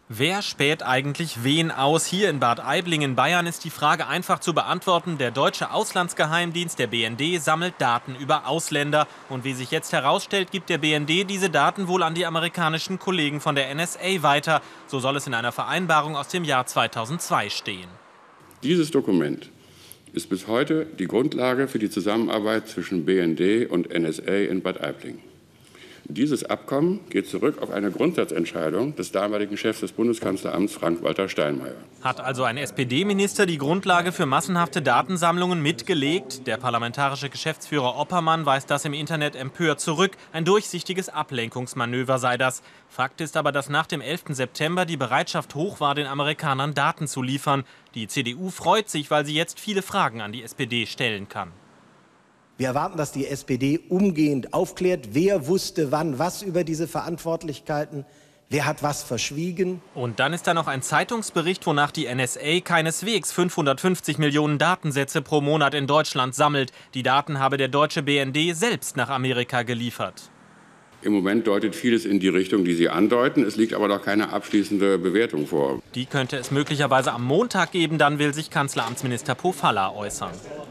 Wer späht eigentlich wen aus? Hier in Bad Aibling in Bayern ist die Frage einfach zu beantworten. Der deutsche Auslandsgeheimdienst, der BND, sammelt Daten über Ausländer. Und wie sich jetzt herausstellt, gibt der BND diese Daten wohl an die amerikanischen Kollegen von der NSA weiter. So soll es in einer Vereinbarung aus dem Jahr 2002 stehen. Dieses Dokument ist bis heute die Grundlage für die Zusammenarbeit zwischen BND und NSA in Bad Aibling. Dieses Abkommen geht zurück auf eine Grundsatzentscheidung des damaligen Chefs des Bundeskanzleramts, Frank-Walter Steinmeier. Hat also ein SPD-Minister die Grundlage für massenhafte Datensammlungen mitgelegt? Der parlamentarische Geschäftsführer Oppermann weist das im Internet empört zurück. Ein durchsichtiges Ablenkungsmanöver sei das. Fakt ist aber, dass nach dem 11. September die Bereitschaft hoch war, den Amerikanern Daten zu liefern. Die CDU freut sich, weil sie jetzt viele Fragen an die SPD stellen kann. Wir erwarten, dass die SPD umgehend aufklärt, wer wusste wann was über diese Verantwortlichkeiten, wer hat was verschwiegen. Und dann ist da noch ein Zeitungsbericht, wonach die NSA keineswegs 550 Millionen Datensätze pro Monat in Deutschland sammelt. Die Daten habe der deutsche BND selbst nach Amerika geliefert. Im Moment deutet vieles in die Richtung, die Sie andeuten. Es liegt aber noch keine abschließende Bewertung vor. Die könnte es möglicherweise am Montag geben, dann will sich Kanzleramtsminister Pofalla äußern.